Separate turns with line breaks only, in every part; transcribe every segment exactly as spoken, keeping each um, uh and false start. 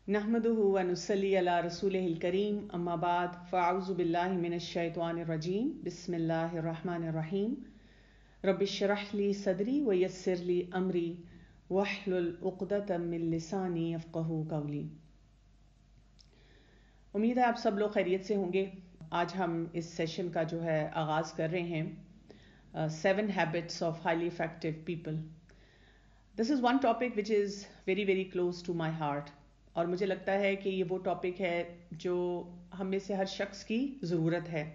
नहमदुहु व नुसल्ली अला रसूलिहिल करीम अम्मा बाद फ़अऊज़ु बिल्लाहि मिनश शैतानिर रजीम बिस्मिल्लाहिर रहमानिर रहीम रब्बिश्रह ली सदरी व यस्सिर ली अमरी वहलुल उक़दतम मिन लिसानी यफ़क़हू क़ौली। उम्मीद है आप सब लोग खैरियत से होंगे। आज हम इस सेशन का जो है आगाज़ कर रहे हैं seven habits of highly effective people. This is one topic which is very very close to my heart और मुझे लगता है कि ये वो टॉपिक है जो हम में से हर शख्स की ज़रूरत है।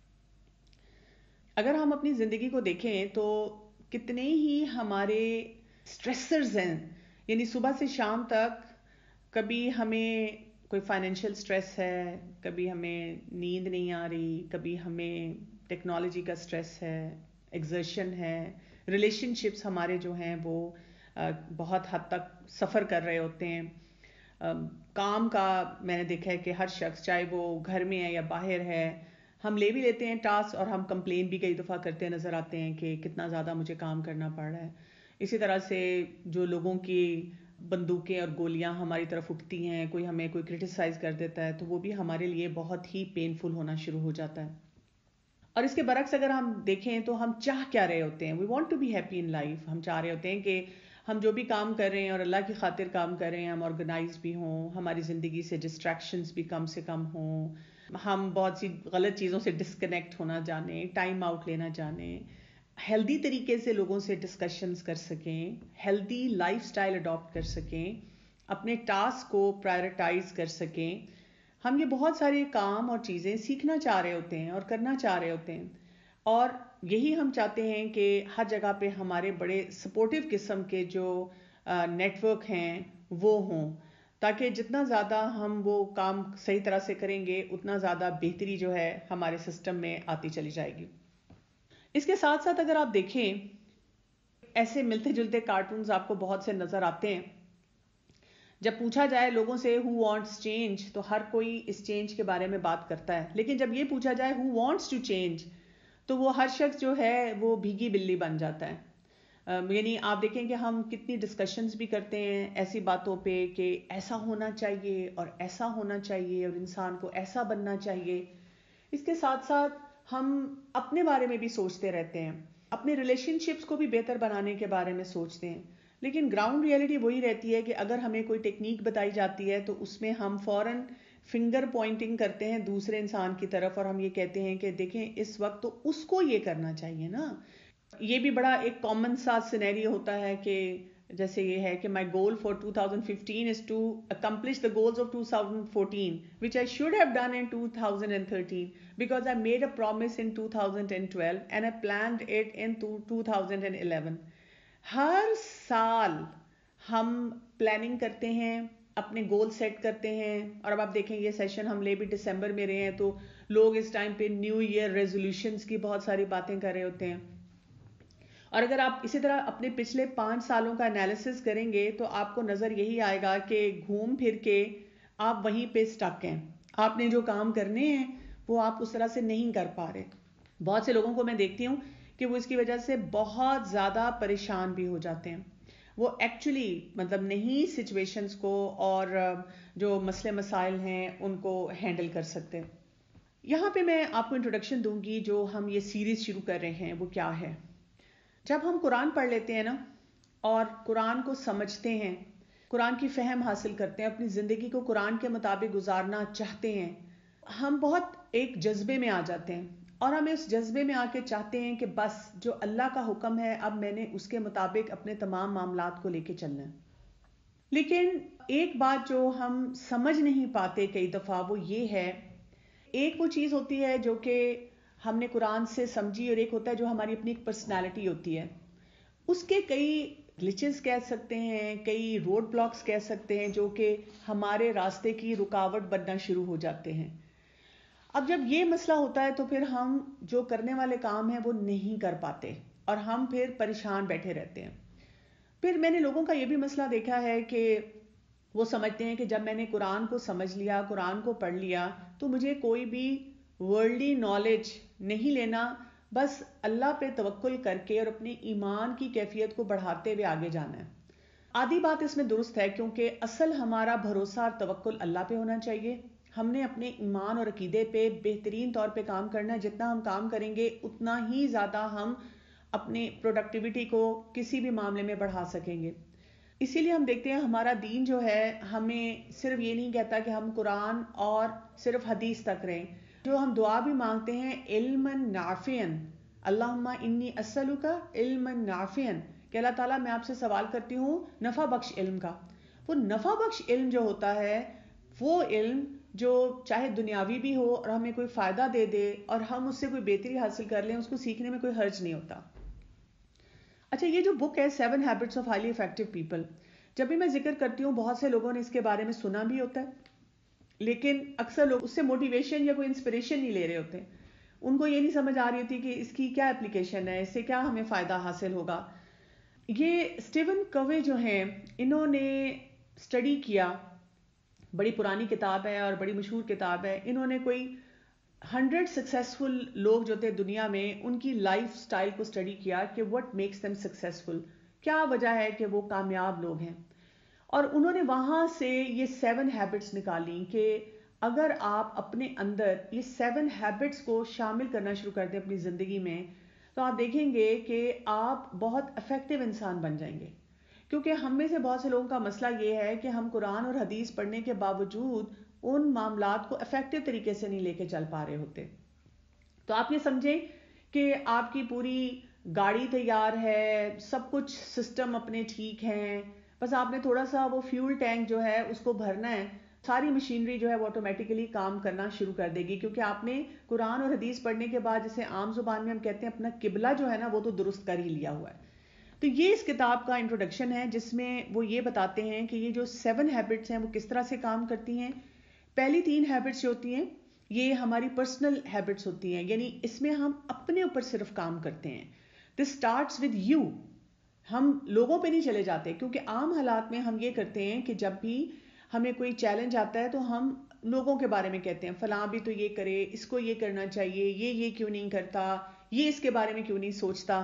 अगर हम अपनी ज़िंदगी को देखें तो कितने ही हमारे स्ट्रेसर्स हैं, यानी सुबह से शाम तक कभी हमें कोई फाइनेंशियल स्ट्रेस है, कभी हमें नींद नहीं आ रही, कभी हमें टेक्नोलॉजी का स्ट्रेस है, एग्जर्शन है, रिलेशनशिप्स हमारे जो हैं वो बहुत हद तक सफ़र कर रहे होते हैं। काम का मैंने देखा है कि हर शख्स, चाहे वो घर में है या बाहर है, हम ले भी लेते हैं टास्क और हम कंप्लेन भी कई दफ़ा करते नज़र आते हैं कि कितना ज़्यादा मुझे काम करना पड़ रहा है। इसी तरह से जो लोगों की बंदूकें और गोलियां हमारी तरफ उठती हैं, कोई हमें कोई क्रिटिसाइज़ कर देता है तो वो भी हमारे लिए बहुत ही पेनफुल होना शुरू हो जाता है। और इसके बरक्स अगर हम देखें तो हम चाह क्या रहे होते हैं, we want to be happy in life. हम चाह रहे होते हैं कि हम जो भी काम कर रहे हैं और अल्लाह की खातिर काम कर रहे हैं, हम ऑर्गेनाइज भी हों, हमारी ज़िंदगी से डिस्ट्रैक्शंस भी कम से कम हों, हम बहुत सी गलत चीज़ों से डिस्कनेक्ट होना जाने, टाइम आउट लेना जाने, हेल्दी तरीके से लोगों से डिस्कशंस कर सकें, हेल्दी लाइफस्टाइल अडॉप्ट कर सकें, अपने टास्क को प्रायोरिटाइज कर सकें। हम ये बहुत सारे काम और चीज़ें सीखना चाह रहे होते हैं और करना चाह रहे होते हैं और यही हम चाहते हैं कि हर जगह पे हमारे बड़े सपोर्टिव किस्म के जो नेटवर्क हैं वो हों, ताकि जितना ज़्यादा हम वो काम सही तरह से करेंगे उतना ज़्यादा बेहतरी जो है हमारे सिस्टम में आती चली जाएगी। इसके साथ साथ अगर आप देखें, ऐसे मिलते जुलते कार्टून्स आपको बहुत से नज़र आते हैं। जब पूछा जाए लोगों से हु वांट्स चेंज, तो हर कोई इस चेंज के बारे में बात करता है, लेकिन जब ये पूछा जाए हु वांट्स टू चेंज, तो वो हर शख्स जो है वो भीगी बिल्ली बन जाता है। यानी आप देखें कि हम कितनी डिस्कशंस भी करते हैं ऐसी बातों पे कि ऐसा होना चाहिए और ऐसा होना चाहिए और इंसान को ऐसा बनना चाहिए। इसके साथ साथ हम अपने बारे में भी सोचते रहते हैं, अपने रिलेशनशिप्स को भी बेहतर बनाने के बारे में सोचते हैं, लेकिन ग्राउंड रियलिटी वही रहती है कि अगर हमें कोई टेक्निक बताई जाती है तो उसमें हम फौरन फिंगर पॉइंटिंग करते हैं दूसरे इंसान की तरफ और हम ये कहते हैं कि देखें इस वक्त तो उसको ये करना चाहिए ना। ये भी बड़ा एक कॉमन सा सिनेरियो होता है कि जैसे ये है कि my goal for two thousand fifteen is to accomplish the goals of two thousand fourteen which I should have done in two thousand thirteen because I made a promise in two thousand twelve and I planned it in two thousand eleven. हर साल हम planning करते हैं, अपने goal set करते हैं और अब आप देखें ये सेशन हम ले भी दिसंबर में रहे हैं तो लोग इस टाइम पे न्यू ईयर रेजोल्यूशंस की बहुत सारी बातें कर रहे होते हैं। और अगर आप इसी तरह अपने पिछले पाँच सालों का एनालिसिस करेंगे तो आपको नज़र यही आएगा कि घूम फिर के आप वहीं पे स्टक हैं। आपने जो काम करने हैं वो आप उस तरह से नहीं कर पा रहे। बहुत से लोगों को मैं देखती हूँ कि वो इसकी वजह से बहुत ज़्यादा परेशान भी हो जाते हैं। वो एक्चुअली मतलब नहीं सिचुएशंस को और जो मसले मसाइल हैं उनको हैंडल कर सकते। यहाँ पे मैं आपको इंट्रोडक्शन दूंगी, जो हम ये सीरीज़ शुरू कर रहे हैं वो क्या है। जब हम कुरान पढ़ लेते हैं ना और कुरान को समझते हैं, कुरान की फ़हम हासिल करते हैं, अपनी ज़िंदगी को कुरान के मुताबिक गुजारना चाहते हैं, हम बहुत एक जज्बे में आ जाते हैं और हम इस जज्बे में आके चाहते हैं कि बस जो अल्लाह का हुक्म है अब मैंने उसके मुताबिक अपने तमाम मामलात को लेके चलना है। लेकिन एक बात जो हम समझ नहीं पाते कई दफ़ा वो ये है, एक वो चीज़ होती है जो कि हमने कुरान से समझी और एक होता है जो हमारी अपनी एक पर्सनैलिटी होती है। उसके कई ग्लिचेस कह सकते हैं, कई रोड ब्लॉक्स कह सकते हैं जो कि हमारे रास्ते की रुकावट बनना शुरू हो जाते हैं। अब जब ये मसला होता है तो फिर हम जो करने वाले काम हैं वो नहीं कर पाते और हम फिर परेशान बैठे रहते हैं। फिर मैंने लोगों का ये भी मसला देखा है कि वो समझते हैं कि जब मैंने कुरान को समझ लिया, कुरान को पढ़ लिया, तो मुझे कोई भी वर्ल्डली नॉलेज नहीं लेना, बस अल्लाह पे तवक्कुल करके और अपने ईमान की कैफियत को बढ़ाते हुए आगे जाना है। آدھی بات اس میں درست ہے کیونکہ اصل ہمارا بھروسہ اور توکل اللہ پہ ہونا چاہیے. ہم نے اپنے ایمان اور عقیدے پہ بہترین طور پہ کام کرنا ہے. جتنا ہم کام کریں گے اتنا ہی زیادہ ہم اپنے پروڈکٹیوٹی کو کسی بھی معاملے میں بڑھا سکیں گے. اسی لیے ہم دیکھتے ہیں ہمارا دین جو ہے ہمیں صرف یہ نہیں کہتا کہ ہم قرآن اور صرف حدیث تک رہیں. جو ہم دعا بھی مانگتے ہیں علما نافعا، اللہم انی اسألک علما نافعا، کہ اللہ تعالیٰ میں آپ سے سوال کرتی ہوں نفع بخش علم کا. وہ نفع بخش علم جو ہوتا ہے وہ علم جو چاہے دنیاوی بھی ہو اور ہمیں کوئی فائدہ دے دے اور ہم اس سے کوئی بہتری حاصل کر لیں، اس کو سیکھنے میں کوئی حرج نہیں ہوتا. اچھا، یہ جو بک ہے seven habits of highly effective people, جب بھی میں ذکر کرتی ہوں بہت سے لوگوں نے اس کے بارے میں سنا بھی ہوتا ہے، لیکن اکثر لوگ اس سے موٹیویشن یا کوئی انسپریشن نہیں لے رہے ہوتے. ان کو یہ نہیں سمجھ آ رہی ہوتی کہ اس کی کیا اپلیکیشن ہے، اس سے کیا ہمیں فائدہ حاصل ہوگا. یہ اسٹیون کوے جو ہیں انہوں نے اسٹڈی کیا، بڑی پرانی کتاب ہے اور بڑی مشہور کتاب ہے. انہوں نے کوئی ہنڈریڈ سکسیسفل لوگ جو تھے دنیا میں ان کی لائف سٹائل کو اسٹڈی کیا کہ what makes them successful، کیا وجہ ہے کہ وہ کامیاب لوگ ہیں. اور انہوں نے وہاں سے یہ سیون ہیبٹس نکالی کہ اگر آپ اپنے اندر یہ سیون ہیبٹس کو شامل کرنا شروع کر دیں اپنی زندگی میں تو آپ دیکھیں گے کہ آپ بہت افیکٹو انسان بن جائیں گے. کیونکہ ہم میں سے بہت سے لوگوں کا مسئلہ یہ ہے کہ ہم قرآن اور حدیث پڑھنے کے باوجود ان معاملات کو افیکٹو طریقے سے نہیں لے کے چل پا رہے ہوتے. تو آپ یہ سمجھیں کہ آپ کی پوری گاڑی تیار ہے، سب کچھ سسٹم اپنے ٹھیک ہیں، بس آپ نے تھوڑا سا وہ فیول ٹینک جو ہے اس کو بھرنا ہے، ساری مشینری جو ہے وہ آٹومیٹیکلی کام کرنا شروع کر دے گی. کیونکہ آپ نے قرآن اور حدیث پڑھنے کے بعد جسے عام زبان میں ہم کہتے ہیں اپنا قبلہ جو ہے نا وہ تو درست کر ہی لیا ہوا ہے. تو یہ اس کتاب کا انٹروڈکشن ہے جس میں وہ یہ بتاتے ہیں کہ یہ جو سیون ہیبٹس ہیں وہ کس طرح سے کام کرتی ہیں. پہلی تین ہیبٹس جو ہوتی ہیں یہ ہماری پرسنل ہیبٹس ہوتی ہیں، یعنی اس میں ہم اپنے اوپر صرف کام کرتے ہیں. This starts with you. ہم لوگوں پہ نہیں چلے جاتے کیونکہ عام حالات میں ہم یہ کرتے ہیں کہ جب بھی ہمیں کوئی چیلنج آتا ہے تو ہم لوگوں کے بارے میں کہتے ہیں فلاں بھی تو یہ کرے، اس کو یہ کرنا چاہیے، یہ یہ کیوں نہیں کرتا، یہ اس کے بارے میں کیوں نہیں سوچتا.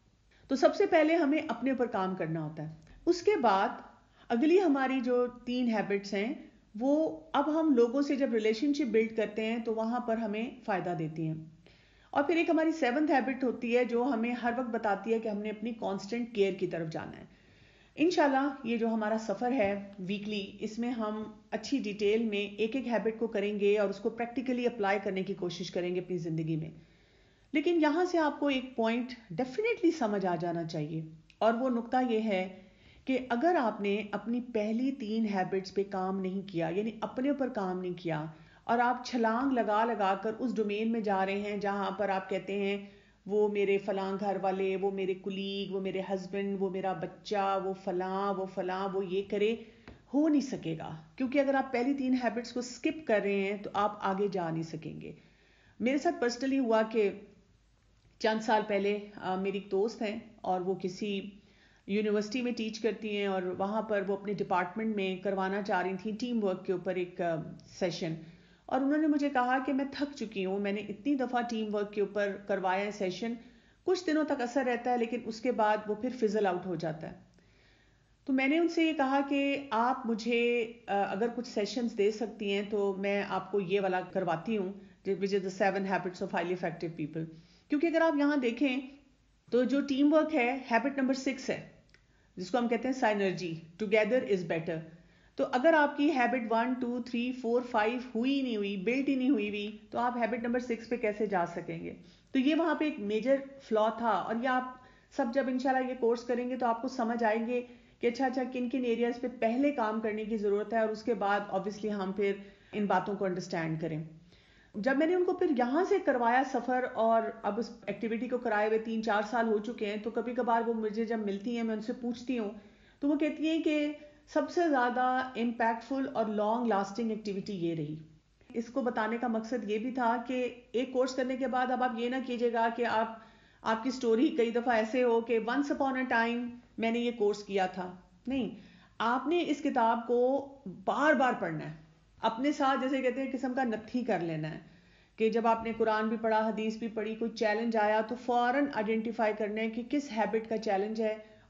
تو سب سے پہلے ہمیں اپنے اوپر کام کرنا ہوتا ہے. اس کے بعد اگلی ہماری جو تین ہیبٹس ہیں وہ اب ہم لوگوں سے جب ریلیشن شپ بلڈ کرتے ہیں تو وہاں پر ہمیں فائدہ دیتی ہیں. اور پھر ایک ہماری سیونتھ ہیبٹ ہوتی ہے جو ہمیں ہر وقت بتاتی ہے کہ ہم نے اپنی کانسٹنٹ کیئر کی طرف جانا ہے. انشاءاللہ یہ جو ہمارا سفر ہے ویکلی، اس میں ہم اچھی ڈیٹیل میں ایک ایک ہیبٹ کو کریں گے اور اس کو پریکٹیکلی اپلائی کرنے کی کوشش کریں گے اپنی زندگی میں. لیکن یہاں سے آپ کو ایک پوائنٹ ڈیفینیٹلی سمجھ آ جانا چاہیے، اور وہ نقطہ یہ ہے کہ اگر آپ نے اپنی پہلی تین ہیبٹس پہ کام نہیں کیا، یعنی اپنے اوپر کام نہیں کیا، اور آپ چھلانگ لگا لگا کر اس ڈومین میں جا رہے ہیں جہاں پر آپ کہتے ہیں وہ میرے فلاں گھر والے، وہ میرے کلیگ، وہ میرے ہسبینڈ، وہ میرا بچہ، وہ فلاں وہ فلاں وہ یہ کرے، ہو نہیں سکے گا. کیونکہ اگر آپ پہلی تین ہیبٹس کو سکپ کر رہے ہیں تو آپ آگے جا نہیں سکیں گے. میرے ساتھ پرسنلی ہوا کہ چند سال پہلے میری ایک دوست ہیں اور وہ کسی یونیورسٹی میں ٹیچ کرتی ہیں، اور وہاں پر وہ اپنے ڈپارٹمنٹ میں کروانا چاہ رہی تھیں ٹیم ورک کے اوپر ایک سیشن. اور انہوں نے مجھے کہا کہ میں تھک چکی ہوں، میں نے اتنی دفعہ ٹیم ورک کے اوپر کروایا ہے سیشن، کچھ دنوں تک اثر رہتا ہے لیکن اس کے بعد وہ پھر فزل آؤٹ ہو جاتا ہے. تو میں نے ان سے یہ کہا کہ آپ مجھے اگر کچھ سیشنز دے سکتی ہیں تو میں آپ کو یہ والا کرواتی ہوں which is the seven habits of highly effective people. کیونکہ اگر آپ یہاں دیکھیں تو جو ٹیم ورک ہے ہیبٹ نمبر سکس ہے جس کو ہم کہتے ہیں سائنرجی، ٹوگیدر از بیٹر. تو اگر آپ کی habit one two three four five ہوئی نہیں ہوئی، بلٹ ہی نہیں ہوئی ہوئی، تو آپ ہیبٹ نمبر سکس پہ کیسے جا سکیں گے. تو یہ وہاں پہ ایک میجر فلا تھا. اور یہ آپ سب جب انشاءاللہ یہ کورس کریں گے تو آپ کو سمجھ آئیں گے کہ اچھا اچھا کن کن ایریاز پہ پہلے کام کرنے کی ضرورت ہے، اور اس کے بعد آبویسلی ہم پھر ان باتوں کو انڈرسٹینڈ کریں. جب میں نے ان کو پھر یہاں سے کروایا سفر، اور اب اس ایکٹیویٹی کو کرائے ہوئے تین چار سال ہو چکے ہیں، تو کبھی کبھار وہ مجھے جب ملتی ہیں میں ان سے پوچھتی ہوں تو وہ کہتی ہیں کہ سب سے زیادہ امپیکٹفل اور لانگ لاسٹنگ ایکٹیویٹی یہ رہی. اس کو بتانے کا مقصد یہ بھی تھا کہ ایک کورس کرنے کے بعد اب آپ یہ نہ کیجیے گا کہ آپ آپ کی سٹوری کئی دفعہ ایسے ہو کہ ونس اپون اے ٹائم میں نے یہ کورس کیا تھا. نہیں، آپ نے اس کتاب کو بار بار پڑھنا ہے، اپنے ساتھ جیسے کہتے ہیں قسم کا نتھی کر لینا ہے کہ جب آپ نے قرآن بھی پڑھا، حدیث بھی پڑھی، کوئی چیلنج آیا تو فوراً آئیڈینٹیفائی کرنا ہے کہ کس ہیبٹ کا چیلنج ہے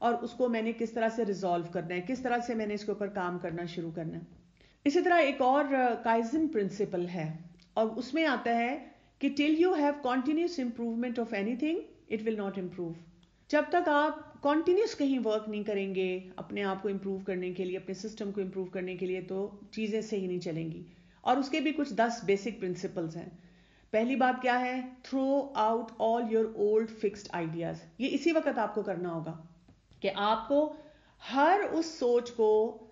اور اس کو میں نے کس طرح سے ریزالو کرنا ہے, کس طرح سے میں نے اس کے اوپر کام کرنا شروع کرنا ہے. اسی طرح ایک اور کائزن پرنسپل ہے, اور اس میں آتا ہے کہ ٹل you have continuous improvement of any thing it will not improve. جب تک آپ کنٹینیوس کہیں ورک نہیں کریں گے اپنے آپ کو امپروو کرنے کے لیے, اپنے سسٹم کو امپروو کرنے کے لیے, تو چیزیں صحیح نہیں چلیں گی. اور اس کے بھی کچھ دس بیسک پرنسپلز ہیں. پہلی بات کیا ہے, throw out all your old fixed ideas. یہ اسی وقت آپ کو کرنا ہوگا کہ آپ کو ہر اس سوچ کو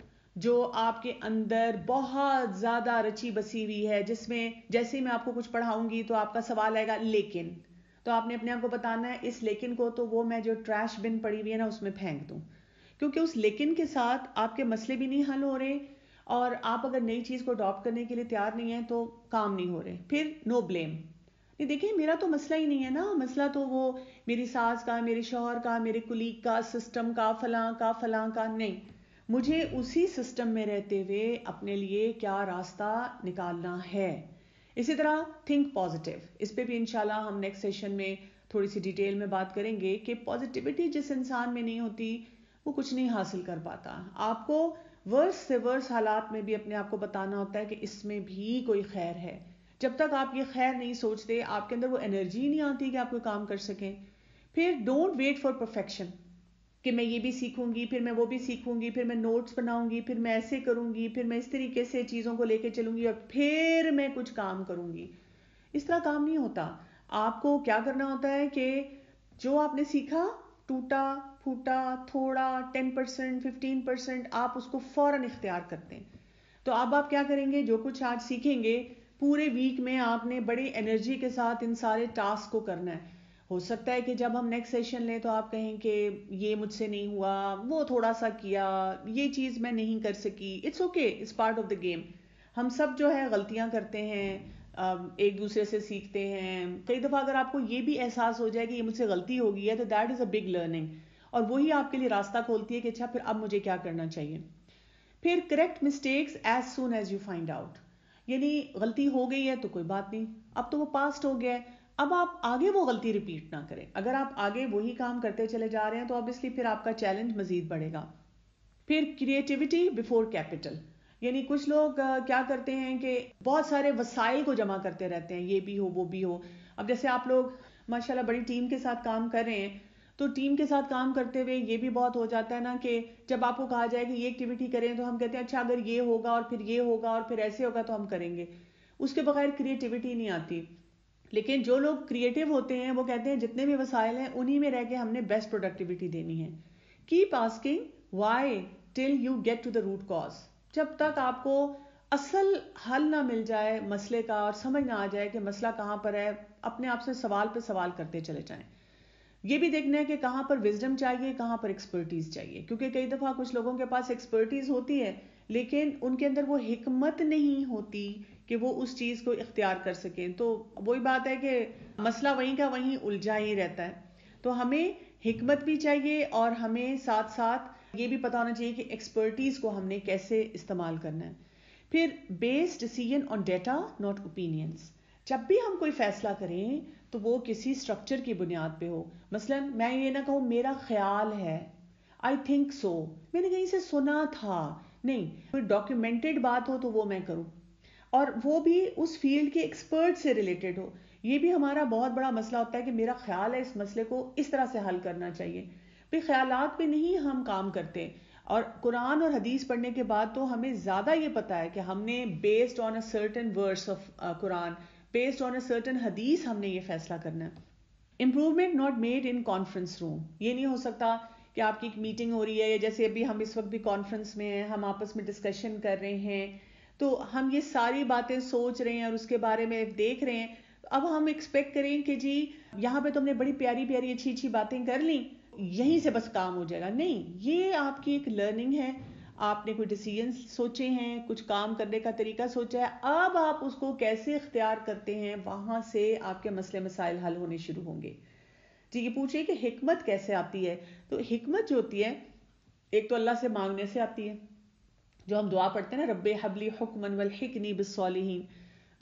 جو آپ کے اندر بہت زیادہ رچی بسی ہوئی ہے, جس میں جیسے ہی میں آپ کو کچھ پڑھاؤں گی تو آپ کا سوال آئے گا لیکن, تو آپ نے اپنے آپ کو بتانا ہے اس لیکن کو تو وہ میں جو ٹریش بن پڑی ہوئی ہے نا اس میں پھینک دوں, کیونکہ اس لیکن کے ساتھ آپ کے مسئلے بھی نہیں حل ہو رہے, اور آپ اگر نئی چیز کو اڈاپٹ کرنے کے لیے تیار نہیں ہیں تو کام نہیں ہو رہے. پھر نو بلیم. نہیں دیکھیں میرا تو مسئلہ ہی نہیں ہے نا, مسئلہ تو وہ میری ساس کا, میرے شوہر کا, میرے کلیگ کا, سسٹم کا, فلاں کا فلاں کا. نہیں, مجھے اسی سسٹم میں رہتے ہوئے اپنے لیے کیا راستہ نکالنا ہے. اسی طرح تھنک پازیٹیو, اس پہ بھی انشاءاللہ ہم نیکسٹ سیشن میں تھوڑی سی ڈیٹیل میں بات کریں گے کہ پازیٹیوٹی جس انسان میں نہیں ہوتی وہ کچھ نہیں حاصل کر پاتا. آپ کو ورس سے ورس حالات میں بھی اپنے آپ کو بتانا ہوتا ہے کہ اس میں بھی کوئی خیر ہے. جب تک آپ یہ خیر نہیں سوچتے آپ کے اندر وہ انرجی نہیں آتی کہ آپ کوئی کام کر سکیں. پھر ڈونٹ ویٹ فار پرفیکشن کہ میں یہ بھی سیکھوں گی, پھر میں وہ بھی سیکھوں گی, پھر میں نوٹس بناؤں گی, پھر میں ایسے کروں گی, پھر میں اس طریقے سے چیزوں کو لے کے چلوں گی اور پھر میں کچھ کام کروں گی. اس طرح کام نہیں ہوتا. آپ کو کیا کرنا ہوتا ہے کہ جو آپ نے سیکھا, ٹوٹا پھوٹا تھوڑا, ٹین پرسینٹ ففٹین پرسینٹ, آپ اس کو فوراً اختیار کرتے ہیں. تو اب آپ کیا کریں گے, جو کچھ آج سیکھیں گے پورے ویک میں آپ نے بڑی انرجی کے ساتھ ان سارے ٹاسک کو کرنا ہے. ہو سکتا ہے کہ جب ہم نیکسٹ سیشن لیں تو آپ کہیں کہ یہ مجھ سے نہیں ہوا, وہ تھوڑا سا کیا, یہ چیز میں نہیں کر سکی. It's okay, it's part of the game. ہم سب جو ہے غلطیاں کرتے ہیں, ایک دوسرے سے سیکھتے ہیں. کئی دفعہ اگر آپ کو یہ بھی احساس ہو جائے کہ یہ مجھ سے غلطی ہو گئی ہے تو that is a big learning, اور وہی آپ کے لیے راستہ کھولتی ہے کہ اچھا پھر اب مجھے کیا کرنا چاہیے. پھر correct mistakes as soon as you find out. یعنی غلطی ہو گئی ہے تو کوئی بات نہیں, اب تو وہ پاسٹ ہو گیا ہے, اب آپ آگے وہ غلطی ریپیٹ نہ کریں. اگر آپ آگے وہی کام کرتے چلے جا رہے ہیں تو obviously پھر آپ کا چیلنج مزید بڑھے گا. پھر کریٹیوٹی بیفور کیپٹل. یعنی کچھ لوگ کیا کرتے ہیں کہ بہت سارے وسائل کو جمع کرتے رہتے ہیں, یہ بھی ہو وہ بھی ہو. اب جیسے آپ لوگ ماشاءاللہ بڑی ٹیم کے ساتھ کام کر رہے ہیں, تو ٹیم کے ساتھ کام کرتے ہوئے یہ بھی بہت ہو جاتا ہے نا کہ جب آپ کو کہا جائے کہ یہ ایکٹیویٹی کریں تو ہم کہتے ہیں اچھا اگر یہ ہوگا اور پھر یہ ہوگا اور پھر ایسے ہوگا تو ہم کریں گے. اس کے بغیر کریٹیوٹی نہیں آتی. لیکن جو لوگ کریٹیو ہوتے ہیں وہ کہتے ہیں جتنے بھی وسائل ہیں انہی میں رہ کے ہم نے بیسٹ پروڈکٹیوٹی دینی ہے. Keep asking why till you get to the root cause. جب تک آپ کو اصل حل نہ مل جائے مسئلے کا اور سمجھ نہ آ جائے کہ مسئلہ کہاں پر ہے, اپنے آپ سے سوال پہ سوال کرتے چلے جائیں. یہ بھی دیکھنا ہے کہ کہاں پر وزڈم چاہیے, کہاں پر ایکسپرٹیز چاہیے, کیونکہ کئی دفعہ کچھ لوگوں کے پاس ایکسپرٹیز ہوتی ہے لیکن ان کے اندر وہ حکمت نہیں ہوتی کہ وہ اس چیز کو اختیار کر سکیں. تو وہی بات ہے کہ مسئلہ وہیں کا وہیں الجھا ہی رہتا ہے. تو ہمیں حکمت بھی چاہیے اور ہمیں ساتھ ساتھ یہ بھی پتا ہونا چاہیے کہ ایکسپرٹیز کو ہم نے کیسے استعمال کرنا ہے. پھر base decision on data not opinions. جب بھی ہم کوئی فیصلہ کریں تو وہ کسی سٹرکچر کی بنیاد پہ ہو. مثلا میں یہ نہ کہوں میرا خیال ہے, آئی تھنک سو, میں نے کہیں سے سنا تھا. نہیں, کوئی ڈاکیومنٹڈ بات ہو تو وہ میں کروں, اور وہ بھی اس فیلڈ کے ایکسپرٹ سے ریلیٹڈ ہو. یہ بھی ہمارا بہت بڑا مسئلہ ہوتا ہے کہ میرا خیال ہے اس مسئلے کو اس طرح سے حل کرنا چاہیے. پھر خیالات پہ نہیں ہم کام کرتے, اور قرآن اور حدیث پڑھنے کے بعد تو ہمیں زیادہ یہ پتا ہے کہ ہم نے based on a certain verse of Quran, based on a certain حدیث ہم نے یہ فیصلہ کرنا ہے. Improvement not made in conference room. یہ نہیں ہو سکتا کہ آپ کی ایک میٹنگ ہو رہی ہے, یا جیسے ابھی ہم اس وقت بھی کانفرنس میں ہیں, ہم آپس میں ڈسکشن کر رہے ہیں, تو ہم یہ ساری باتیں سوچ رہے ہیں اور اس کے بارے میں دیکھ رہے ہیں. اب ہم ایکسپیکٹ کریں کہ جی یہاں پہ تم نے بڑی پیاری پیاری اچھی اچھی باتیں کر لیں, یہیں سے بس کام ہو جائے گا. نہیں, یہ آپ کی ایک لرننگ ہے. آپ نے کوئی ڈیسیژن سوچے ہیں, کچھ کام کرنے کا طریقہ سوچا ہے, اب آپ اس کو کیسے اختیار کرتے ہیں, وہاں سے آپ کے مسئلے مسائل حل ہونے شروع ہوں گے. جی یہ پوچھئے کہ حکمت کیسے آتی ہے. تو حکمت جو ہوتی ہے ایک تو اللہ سے مانگنے سے آتی ہے, جو ہم دعا پڑھتے ہیں نا, رب حب لی حکما والحقنی بالصالحین.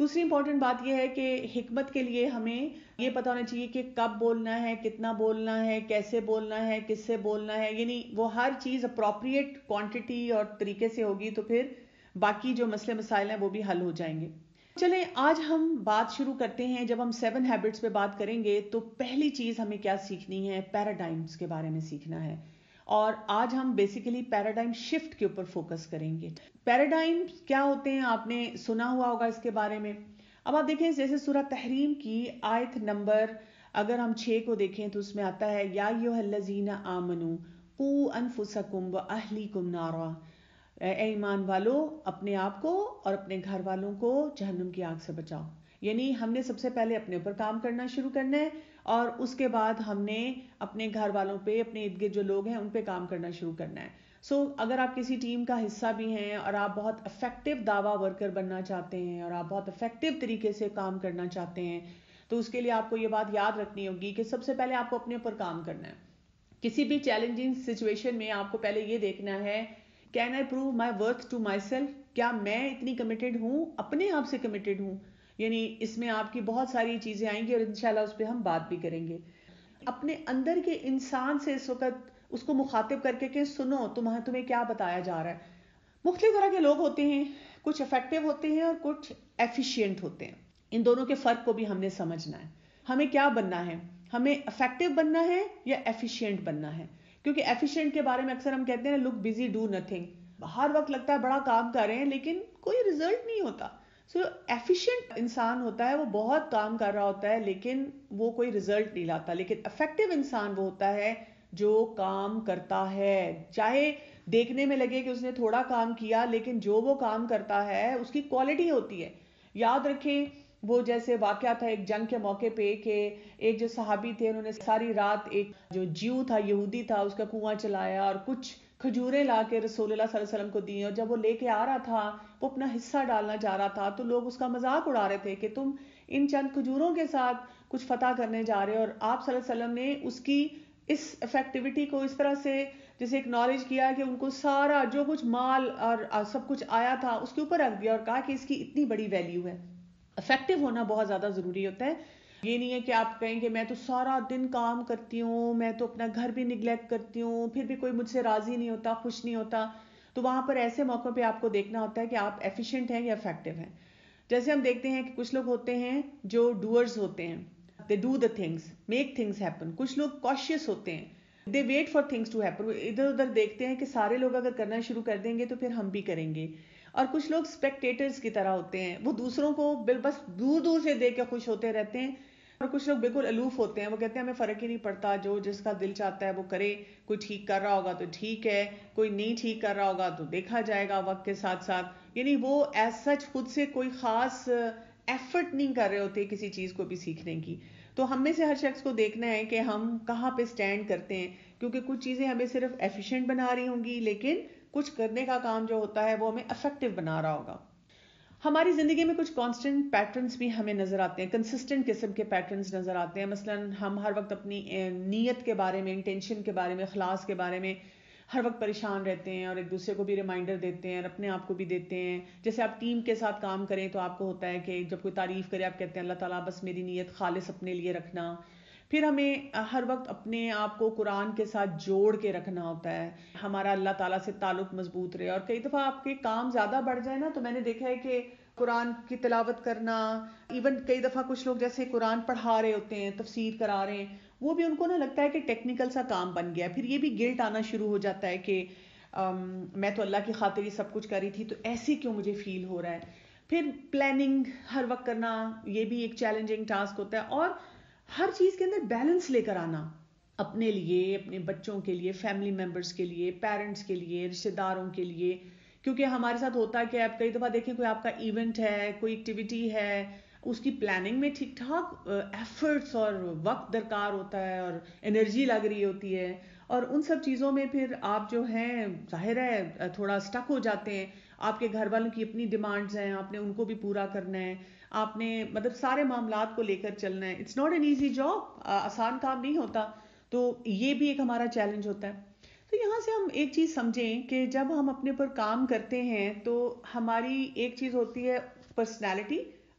دوسری امپورٹنٹ بات یہ ہے کہ حکمت کے لیے ہمیں یہ پتہ ہونا چاہیے کہ کب بولنا ہے، کتنا بولنا ہے، کیسے بولنا ہے، کس سے بولنا ہے، یعنی وہ ہر چیز اپروپریٹ کوانٹٹی اور طریقے سے ہوگی تو پھر باقی جو مسئلے مسائل ہیں وہ بھی حل ہو جائیں گے۔ چلیں آج ہم بات شروع کرتے ہیں۔ جب ہم سیون ہیبٹس پہ بات کریں گے تو پہلی چیز ہمیں کیا سیکھنی ہے، پیراڈائمز کے بارے میں سیکھنا ہے، اور آج ہم بیسیکلی پیراڈائم شفٹ کے اوپر فوکس کریں گے۔ پیراڈائم کیا ہوتے ہیں آپ نے سنا ہوا ہوگا اس کے بارے میں۔ اب آپ دیکھیں جیسے سورہ تحریم کی آیت نمبر اگر ہم چھ کو دیکھیں تو اس میں آتا ہے یا ایھا الذین آمنوا قوا انفسکم واہلیکم نارا، اے ایمان والو اپنے آپ کو اور اپنے گھر والوں کو جہنم کی آگ سے بچاؤ۔ یعنی ہم نے سب سے پہلے اپنے اوپر کام کرنا شروع کرنا ہے اور اس کے بعد ہم نے اپنے گھر والوں پہ، اپنے ارد گرد جو لوگ ہیں ان پہ کام کرنا شروع کرنا ہے۔ سو so, اگر آپ کسی ٹیم کا حصہ بھی ہیں اور آپ بہت افیکٹو دعویٰ ورکر بننا چاہتے ہیں اور آپ بہت افیکٹو طریقے سے کام کرنا چاہتے ہیں تو اس کے لیے آپ کو یہ بات یاد رکھنی ہوگی کہ سب سے پہلے آپ کو اپنے اوپر کام کرنا ہے۔ کسی بھی چیلنجنگ سچویشن میں آپ کو پہلے یہ دیکھنا ہے can I prove my worth to myself, کیا میں اتنی کمیٹڈ ہوں، اپنے آپ سے کمیٹڈ ہوں۔ یعنی اس میں آپ کی بہت ساری چیزیں آئیں گی اور انشاءاللہ اس پہ ہم بات بھی کریں گے۔ اپنے اندر کے انسان سے اس وقت اس کو مخاطب کر کے کہ سنو تمہیں تمہیں کیا بتایا جا رہا ہے۔ مختلف طرح کے لوگ ہوتے ہیں، کچھ افیکٹو ہوتے ہیں اور کچھ ایفیشینٹ ہوتے ہیں۔ ان دونوں کے فرق کو بھی ہم نے سمجھنا ہے۔ ہمیں کیا بننا ہے، ہمیں افیکٹو بننا ہے یا ایفیشینٹ بننا ہے؟ کیونکہ ایفیشینٹ کے بارے میں اکثر ہم کہتے ہیں لک بزی ڈو نتھنگ، ہر وقت لگتا ہے بڑا کام کر رہے ہیں لیکن کوئی رزلٹ نہیں ہوتا۔ سو ایفیشینٹ انسان ہوتا ہے وہ بہت کام کر رہا ہوتا ہے لیکن وہ کوئی رزلٹ نہیں لاتا، لیکن افیکٹو انسان وہ ہوتا ہے جو کام کرتا ہے، چاہے دیکھنے میں لگے کہ اس نے تھوڑا کام کیا لیکن جو وہ کام کرتا ہے اس کی کوالٹی ہوتی ہے۔ یاد رکھیں وہ جیسے واقعہ تھا ایک جنگ کے موقع پہ کہ ایک جو صحابی تھے انہوں نے ساری رات ایک جو جیو تھا، یہودی تھا، اس کا کنواں چلایا اور کچھ کھجوریں لا کے رسول اللہ صلی اللہ علیہ وسلم کو دی، اور جب وہ لے کے آ رہا تھا وہ اپنا حصہ ڈالنا چاہ رہا تھا تو لوگ اس کا مذاق اڑا رہے تھے کہ تم ان چند کھجوروں کے ساتھ کچھ فتح کرنے جا رہے ہو، اور آپ صلی اللہ علیہ وسلم نے اس کی اس افیکٹیوٹی کو اس طرح سے جیسے اکنالج کیا کہ ان کو سارا جو کچھ مال اور سب کچھ آیا تھا اس کے اوپر رکھ دیا اور کہا کہ اس کی اتنی بڑی ویلیو ہے۔ افیکٹو ہونا بہت زیادہ ضروری ہوتا ہے۔ یہ نہیں ہے کہ آپ کہیں کہ میں تو سارا دن کام کرتی ہوں، میں تو اپنا گھر بھی نیگلیکٹ کرتی ہوں، پھر بھی کوئی مجھ سے راضی نہیں ہوتا، خوش نہیں ہوتا، تو وہاں پر ایسے موقع پہ آپ کو دیکھنا ہوتا ہے کہ آپ ایفیشینٹ ہیں یا افیکٹو ہیں۔ جیسے ہم دیکھتے ہیں کہ کچھ لوگ ہوتے ہیں جو ڈوئرز ہوتے ہیں، they do the things, make things happen. کچھ لوگ کاشیس ہوتے ہیں، they wait for things to happen, ادھر ادھر دیکھتے ہیں کہ سارے لوگ اگر کرنا شروع کر دیں گے تو پھر ہم بھی کریں گے۔ اور کچھ لوگ اسپیکٹیٹرز کی طرح ہوتے ہیں، وہ دوسروں کو بس دور دور سے دیکھ کے خوش ہوتے رہتے ہیں، اور کچھ لوگ بالکل الوف ہوتے ہیں، وہ کہتے ہیں ہمیں فرق ہی نہیں پڑتا، جو جس کا دل چاہتا ہے وہ کرے، کوئی ٹھیک کر رہا ہوگا تو ٹھیک ہے، کوئی نہیں ٹھیک کر رہا ہوگا تو دیکھا جائے گا وقت کے ساتھ ساتھ۔ یعنی وہ ایز سچ خود سے کوئی خاص ایفرٹ نہیں کر رہے ہوتے کسی چیز کو بھی سیکھنے کی۔ تو ہم میں سے ہر شخص کو دیکھنا ہے کہ ہم کہاں پہ سٹینڈ کرتے ہیں، کیونکہ کچھ چیزیں ہمیں صرف ایفیشینٹ بنا رہی ہوں گی لیکن کچھ کرنے کا کام جو ہوتا ہے وہ ہمیں افیکٹو بنا رہا ہوگا۔ ہماری زندگی میں کچھ کانسٹنٹ پیٹرنز بھی ہمیں نظر آتے ہیں، کنسسٹنٹ قسم کے پیٹرنز نظر آتے ہیں۔ مثلا ہم ہر وقت اپنی نیت کے بارے میں، انٹینشن کے بارے میں، اخلاص کے بارے میں ہر وقت پریشان رہتے ہیں اور ایک دوسرے کو بھی ریمائنڈر دیتے ہیں اور اپنے آپ کو بھی دیتے ہیں۔ جیسے آپ ٹیم کے ساتھ کام کریں تو آپ کو ہوتا ہے کہ جب کوئی تعریف کرے آپ کہتے ہیں اللہ تعالیٰ بس میری نیت خالص اپنے لیے رکھنا۔ پھر ہمیں ہر وقت اپنے آپ کو قرآن کے ساتھ جوڑ کے رکھنا ہوتا ہے، ہمارا اللہ تعالیٰ سے تعلق مضبوط رہے۔ اور کئی دفعہ آپ کے کام زیادہ بڑھ جائے نا تو میں نے دیکھا ہے کہ قرآن کی تلاوت کرنا، ایون کئی دفعہ کچھ لوگ جیسے قرآن پڑھا رہے ہوتے ہیں، تفسیر کرا رہے ہیں، وہ بھی ان کو نہ لگتا ہے کہ ٹیکنیکل سا کام بن گیا، پھر یہ بھی گلٹ آنا شروع ہو جاتا ہے کہ میں تو اللہ کی خاطر ہی سب کچھ کر رہی تھی تو ایسے کیوں مجھے فیل ہو رہا ہے۔ پھر پلاننگ ہر وقت کرنا، یہ بھی ایک چیلنجنگ ٹاسک ہوتا ہے، اور ہر چیز کے اندر بیلنس لے کر آنا، اپنے لیے، اپنے بچوں کے لیے، فیملی ممبرس کے لیے، پیرنٹس کے لیے، رشتہ داروں کے لیے۔ کیونکہ ہمارے ساتھ ہوتا ہے کہ آپ کئی دفعہ دیکھیں کوئی آپ کا ایونٹ ہے، کوئی ایکٹیویٹی ہے، اس کی پلاننگ میں ٹھیک ٹھاک ایفرٹس اور وقت درکار ہوتا ہے اور انرجی لگ رہی ہوتی ہے، اور ان سب چیزوں میں پھر آپ جو ہیں ظاہر ہے تھوڑا سٹک ہو جاتے ہیں۔ آپ کے گھر والوں کی اپنی ڈیمانڈز ہیں، آپ نے ان کو بھی پورا کرنا ہے، آپ نے مطلب سارے معاملات کو لے کر چلنا ہے۔ It's not an easy job, آسان کام نہیں ہوتا، تو یہ بھی ایک ہمارا چیلنج ہوتا ہے۔ تو یہاں سے ہم ایک چیز سمجھیں کہ جب ہم اپنے پر کام کرتے ہیں تو ہماری ایک چیز ہوتی ہے پرسنالٹی،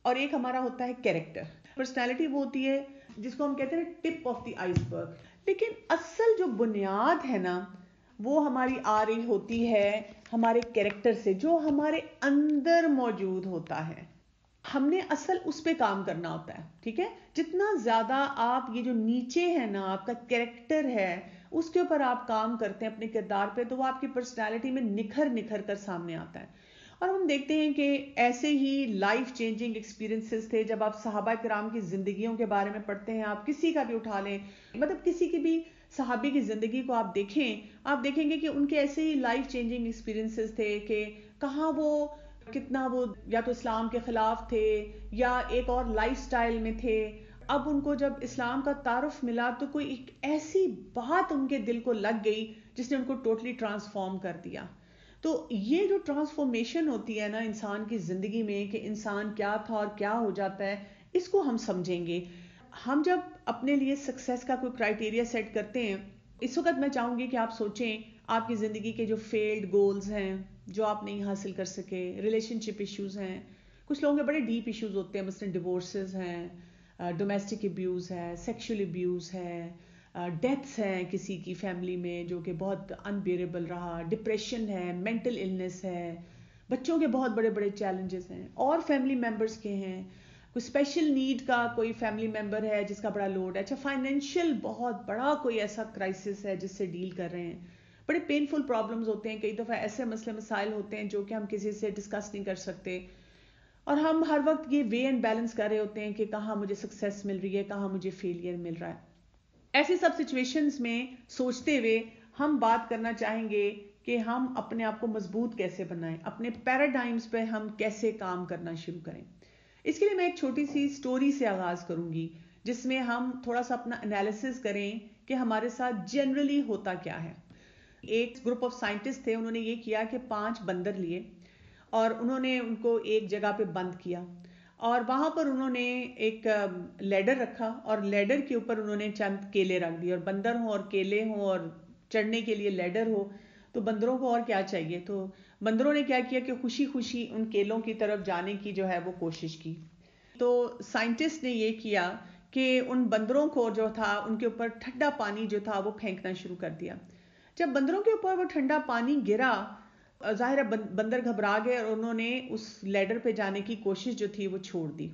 اور ایک ہمارا ہوتا ہے کیریکٹر. پرسنالٹی وہ ہوتی ہے جس کو ہم کہتے ہیں ٹپ آف دی آئس برگ. لیکن اصل جو بنیاد ہے نا وہ ہماری آ رہی ہوتی ہے ہمارے کیریکٹر سے، جو ہمارے اندر موجود ہوتا ہے. ہم نے اصل اس پہ کام کرنا ہوتا ہے. ٹھیک ہے، جتنا زیادہ آپ یہ جو نیچے ہے نا آپ کا کیریکٹر ہے اس کے اوپر آپ کام کرتے ہیں اپنے کردار پہ، تو وہ آپ کی پرسنالٹی میں نکھر نکھر کر سامنے آتا ہے. اور ہم دیکھتے ہیں کہ ایسے ہی لائف چینجنگ ایکسپیرینسز تھے. جب آپ صحابہ کرام کی زندگیوں کے بارے میں پڑھتے ہیں، آپ کسی کا بھی اٹھا لیں، مطلب کسی کی بھی صحابی کی زندگی کو آپ دیکھیں، آپ دیکھیں گے کہ ان کے ایسے ہی لائف چینجنگ ایکسپیرینسز تھے کہ کہاں وہ کتنا وہ یا تو اسلام کے خلاف تھے یا ایک اور لائف سٹائل میں تھے. اب ان کو جب اسلام کا تعارف ملا تو کوئی ایک ایسی بات ان کے دل کو لگ گئی جس نے ان کو ٹوٹلی ٹرانسفارم کر دیا. تو یہ جو ٹرانسفارمیشن ہوتی ہے نا انسان کی زندگی میں کہ انسان کیا تھا اور کیا ہو جاتا ہے، اس کو ہم سمجھیں گے. ہم جب اپنے لیے سکسیس کا کوئی کرائٹیریا سیٹ کرتے ہیں، اس وقت میں چاہوں گی کہ آپ سوچیں آپ کی زندگی کے جو فیلڈ گولز ہیں جو آپ نہیں حاصل کر سکے، ریلیشن شپ ایشوز ہیں. کچھ لوگوں کے بڑے ڈیپ ایشوز ہوتے ہیں، مثلا ڈیورسز ہیں، ڈومیسٹک ابیوز ہے، سیکشل ابیوز ہے، ڈیتھس ہیں کسی کی فیملی میں جو کہ بہت انبیئریبل رہا، ڈپریشن ہے، مینٹل النس ہے، بچوں کے بہت بڑے بڑے چیلنجز ہیں اور فیملی ممبرز کے ہیں. کوئی اسپیشل نیڈ کا کوئی فیملی ممبر ہے جس کا بڑا لوڈ ہے. اچھا فائنینشیل بہت بڑا کوئی ایسا کرائسس ہے جس سے ڈیل کر رہے ہیں. بڑے پینفل پرابلمز ہوتے ہیں، کئی دفعہ ایسے مسئلے مسائل ہوتے ہیں جو کہ ہم کسی سے ڈسکس نہیں کر سکتے، اور ہم ہر وقت یہ وے اینڈ بیلنس کر رہے ہوتے ہیں کہ کہاں مجھے سکسیس مل رہی ہے، کہاں مجھے فیلئر مل رہا ہے. ایسی سب سچویشنز میں سوچتے ہوئے ہم بات کرنا چاہیں گے کہ ہم اپنے آپ کو مضبوط کیسے بنائیں، اپنے پیراڈائمز پہ ہم کیسے کام کرنا شروع کریں. اس کے لیے میں ایک چھوٹی سی سٹوری سے آغاز کروں گی جس میں ہم تھوڑا سا اپنا انالیسس کریں کہ ہمارے ساتھ جنرلی ہوتا کیا ہے. ایک گروپ آف سائنٹسٹ تھے، انہوں نے یہ کیا کہ پانچ بندر لیے اور انہوں نے ان کو ایک جگہ پہ بند کیا، اور وہاں پر انہوں نے ایک لیڈر رکھا اور لیڈر کے اوپر انہوں نے چند کیلے رکھ دیے. اور بندر ہوں اور کیلے ہوں اور چڑھنے کے لیے لیڈر ہو تو بندروں کو اور کیا چاہیے. تو بندروں نے کیا کیا کہ خوشی خوشی ان کیلوں کی طرف جانے کی جو ہے وہ کوشش کی. تو سائنٹسٹ نے یہ کیا کہ ان بندروں کو جو تھا ان کے اوپر ٹھنڈا پانی جو تھا وہ پھینکنا شروع کر دیا. جب بندروں کے اوپر وہ ٹھنڈا پانی گرا، ظاہر ہے بندر گھبرا گئے اور انہوں نے اس لیڈر پہ جانے کی کوشش جو تھی وہ چھوڑ دی.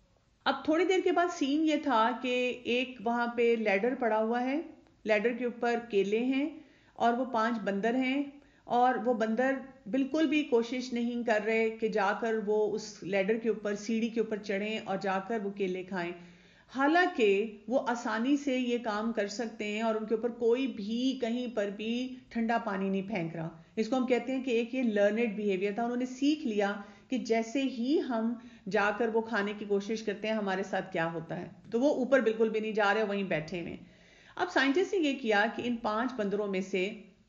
اب تھوڑی دیر کے بعد سین یہ تھا کہ ایک وہاں پہ لیڈر پڑا ہوا ہے، لیڈر کے اوپر کیلے ہیں اور وہ پانچ بندر ہیں، اور وہ بندر بالکل بھی کوشش نہیں کر رہے کہ جا کر وہ اس لیڈر کے اوپر سیڑھی کے اوپر چڑھیں اور جا کر وہ کیلے کھائیں. حالانکہ وہ آسانی سے یہ کام کر سکتے ہیں اور ان کے اوپر کوئی بھی کہیں پر بھی ٹھنڈا پانی نہیں پھینک رہا. اس کو ہم کہتے ہیں کہ ایک یہ لرنڈ بیہیویئر تھا. انہوں نے سیکھ لیا کہ جیسے ہی ہم جا کر وہ کھانے کی کوشش کرتے ہیں ہمارے ساتھ کیا ہوتا ہے. تو وہ اوپر بالکل بھی نہیں جا رہے، وہیں بیٹھے ہوئے. اب سائنٹسٹ نے یہ کیا کہ ان پانچ بندروں میں سے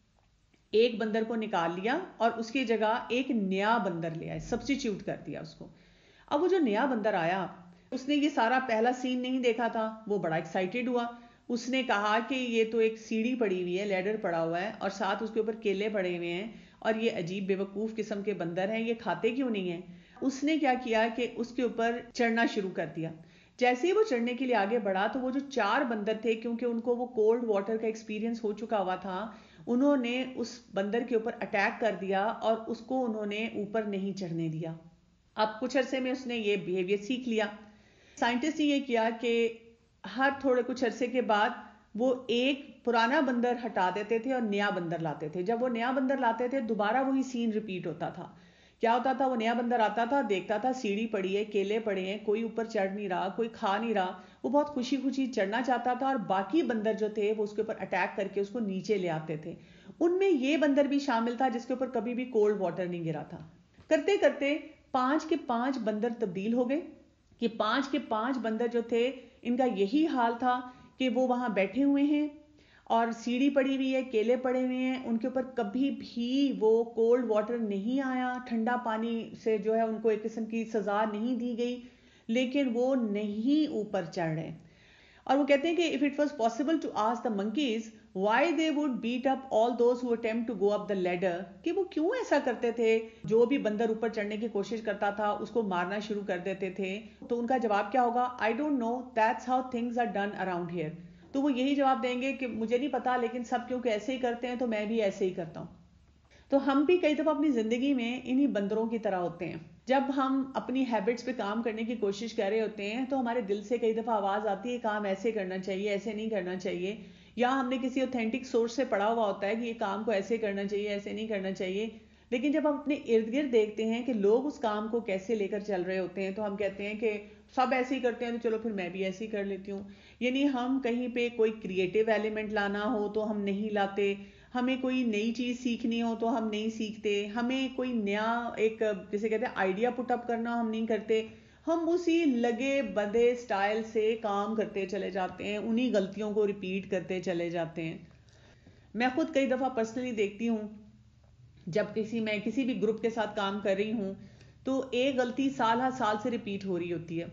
ایک بندر کو نکال لیا اور اس کی جگہ ایک نیا بندر لے آئے، سبسٹیچیوٹ کر دیا اس کو. اب وہ جو نیا بندر آیا اس نے یہ سارا پہلا سین نہیں دیکھا تھا، وہ بڑا ایکسائٹیڈ ہوا. اس نے کہا کہ یہ تو ایک سیڑھی پڑی ہوئی ہے، لیڈر پڑا ہوا ہے اور ساتھ اس کے اوپر کیلے پڑے ہوئے ہیں، اور یہ عجیب بیوقوف قسم کے بندر ہیں، یہ کھاتے کیوں نہیں ہیں. اس نے کیا کیا کہ اس کے اوپر چڑھنا شروع کر دیا. جیسے ہی وہ چڑھنے کے لیے آگے بڑھا تو وہ جو چار بندر تھے، کیونکہ ان کو وہ کولڈ واٹر کا ایکسپیرینس ہو چکا ہوا تھا، انہوں نے اس بندر کے اوپر اٹیک کر دیا اور اس کو انہوں نے اوپر نہیں چڑھنے دیا. اب کچھ عرصے میں اس نے یہ بیہیویئر سیکھ لیا. سائنٹسٹ نے یہ کیا کہ ہر تھوڑے کچھ عرصے کے بعد وہ ایک پرانا بندر ہٹا دیتے تھے اور نیا بندر لاتے تھے. جب وہ نیا بندر لاتے تھے دوبارہ وہی سین ریپیٹ ہوتا تھا. کیا ہوتا تھا؟ وہ نیا بندر آتا تھا، دیکھتا تھا سیڑھی پڑی ہے، کیلے پڑے ہیں، کوئی اوپر چڑھ نہیں رہا، کوئی کھا نہیں رہا. وہ بہت خوشی خوشی چڑھنا چاہتا تھا اور باقی بندر جو تھے وہ اس کے اوپر اٹیک کر کے اس کو نیچے لے آتے تھے. ان میں یہ بندر بھی شامل تھا جس کے اوپر کبھی بھی کولڈ واٹر نہیں گرا تھا. کرتے کرتے پانچ کے پانچ بندر تبدیل ہو گئے کہ پانچ کے پانچ بندر جو تھے ان کا یہی حال تھا کہ وہ وہاں بیٹھے ہوئے ہیں اور سیڑھی پڑی ہوئی ہے، کیلے پڑے ہوئے ہیں، ان کے اوپر کبھی بھی وہ کولڈ واٹر نہیں آیا، ٹھنڈا پانی سے جو ہے ان کو ایک قسم کی سزا نہیں دی گئی، لیکن وہ نہیں اوپر چڑھ رہے. اور وہ کہتے ہیں کہ if it was possible to ask the monkeys why they would beat up all those who attempt to go up the ladder, کہ وہ کیوں ایسا کرتے تھے. جو بھی بندر اوپر چڑھنے کی کوشش کرتا تھا اس کو مارنا شروع کر دیتے تھے. تو ان کا جواب کیا ہوگا؟ I don't know, that's how things are done around here. تو وہ یہی جواب دیں گے کہ مجھے نہیں پتا لیکن سب کیونکہ ایسے ہی کرتے ہیں تو میں بھی ایسے ہی کرتا ہوں. تو ہم بھی کئی دفعہ اپنی زندگی میں انہی بندروں کی طرح ہوتے ہیں. جب ہم اپنی ہیبٹس پہ کام کرنے کی کوشش کر رہے ہوتے ہیں تو ہمارے دل سے کئی دفعہ آواز آتی ہے کام ایسے کرنا چاہیے, ایسے نہیں کرنا چاہیے, یا ہم نے کسی اوتھینٹک سورس سے پڑھا ہوا ہوتا ہے کہ یہ کام کو ایسے کرنا چاہیے, ایسے نہیں کرنا چاہیے. لیکن جب ہم اپنے ارد گرد دیکھتے ہیں کہ لوگ اس کام کو کیسے لے کر چل رہے ہوتے ہیں تو ہم کہتے ہیں کہ سب ایسے ہی کرتے ہیں تو چلو پھر میں بھی ایسے ہی کر لیتی ہوں. یعنی ہم کہیں پہ کوئی کریٹو ایلیمنٹ لانا ہو تو ہم نہیں لاتے, ہمیں کوئی نئی چیز سیکھنی ہو تو ہم نہیں سیکھتے, ہمیں کوئی نیا ایک جیسے کہتے ہیں آئیڈیا پٹ اپ کرنا ہم نہیں کرتے, ہم اسی لگے بدے سٹائل سے کام کرتے چلے جاتے ہیں, انہی غلطیوں کو ریپیٹ کرتے چلے جاتے ہیں. میں خود کئی دفعہ پرسنلی دیکھتی ہوں جب کسی میں کسی بھی گروپ کے ساتھ کام کر رہی ہوں تو ایک غلطی سال ہر سال سے ریپیٹ ہو رہی ہوتی ہے.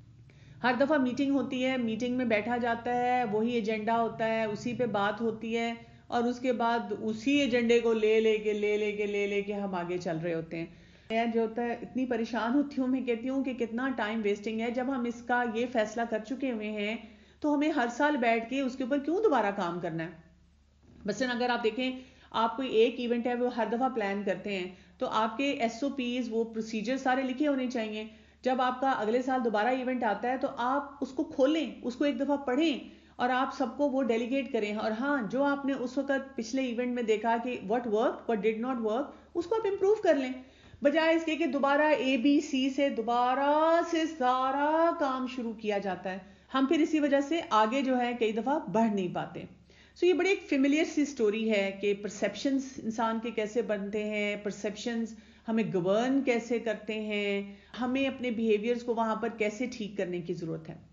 ہر دفعہ میٹنگ ہوتی ہے, میٹنگ میں بیٹھا جاتا ہے, وہی ایجنڈا ہوتا ہے, اسی پہ بات ہوتی ہے اور اس کے بعد اسی ایجنڈے کو لے لے کے لے لے کے لے لے کے ہم آگے چل رہے ہوتے ہیں. میں جو ہوتا ہے اتنی پریشان ہوتی ہوں, میں کہتی ہوں کہ کتنا ٹائم ویسٹنگ ہے. جب ہم اس کا یہ فیصلہ کر چکے ہوئے ہیں تو ہمیں ہر سال بیٹھ کے اس کے اوپر کیوں دوبارہ کام کرنا ہے. مثلاً اگر آپ دیکھیں آپ کوئی ایک ایونٹ ہے وہ ہر دفعہ پلان کرتے ہیں تو آپ کے ایس او پیز وہ پروسیجر سارے لکھے ہونے چاہیے. جب آپ کا اگلے سال دوبارہ ایونٹ آتا ہے تو آپ اس کو کھولیں, اس کو ایک دفعہ پڑھیں اور آپ سب کو وہ ڈیلیگیٹ کریں. اور ہاں جو آپ نے اس وقت پچھلے ایونٹ میں دیکھا کہ what worked what did not work اس کو آپ امپروو کر لیں, بجائے اس کے کہ دوبارہ اے بی سی سے دوبارہ سے سارا کام شروع کیا جاتا ہے. ہم پھر اسی وجہ سے آگے جو ہے کئی دفعہ بڑھ نہیں پاتے. سو یہ بڑی ایک فیملیئر سی سٹوری ہے کہ پرسیپشنز انسان کے کیسے بنتے ہیں, پرسیپشنز ہمیں گورن کیسے کرتے ہیں, ہمیں اپنے بیہیویئرز کو وہاں پر کیسے ٹھیک کرنے کی ضرورت ہے.